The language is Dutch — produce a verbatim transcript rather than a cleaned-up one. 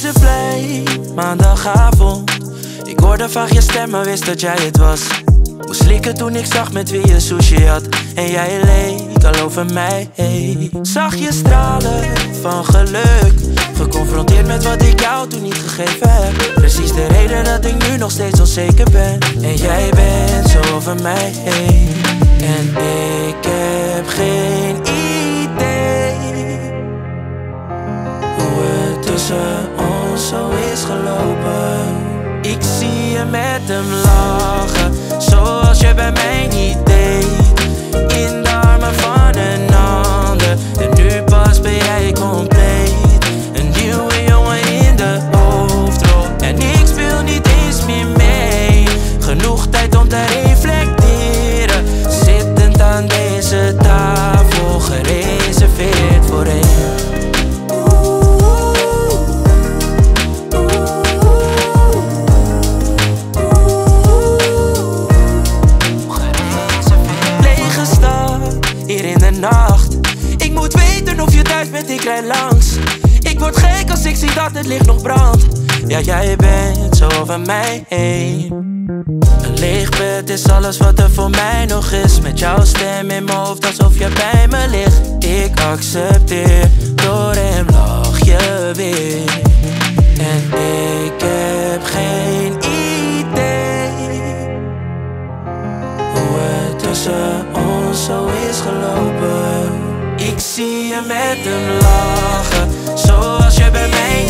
ze blij, maandagavond. Ik hoorde vaag je stem, maar wist dat jij het was. Moest slikken toen ik zag met wie je sushi had. En jij leek al over mij, hey. Zag je stralen van geluk, geconfronteerd met wat ik jou toen niet gegeven heb. Precies de reden dat ik nu nog steeds onzeker ben. En jij bent zo over mij, hey. En ik heb geen idee hoe het tussen ons zo is gelopen. Ik zie je met hem lachen, zoals je bij mij niet deed. In de armen van een ander, en nu pas ben jij compleet. Een nieuwe jongen in de hoofdrol, en ik speel niet eens meer mee. Genoeg tijd om te reflecteren, zittend aan deze tafel, gereserveerd voor één. Hier in de nacht, ik moet weten of je thuis bent, ik rijd langs. Ik word gek als ik zie dat het licht nog brandt. Ja, jij bent zo over mij heen. Een leeg bed is alles wat er voor mij nog is. Met jouw stem in mijn hoofd alsof je bij me ligt. Ik accepteer, door hem lach je weer. En ik heb geen idee hoe het tussen ons zo is gelopen. Ik zie je met hem lachen, zoals je bij mij